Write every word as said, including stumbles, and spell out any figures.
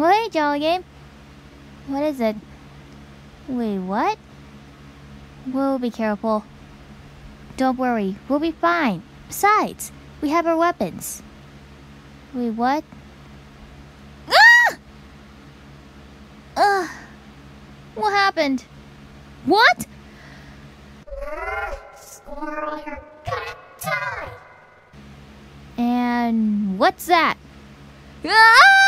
Well, hey, Jolly Game. What is it? Wait, what? We'll be careful. Don't worry, we'll be fine. Besides, we have our weapons. Wait, what? Ah! Ugh. What happened? What? Squirrel, you're gonna die! And what's that? Ah!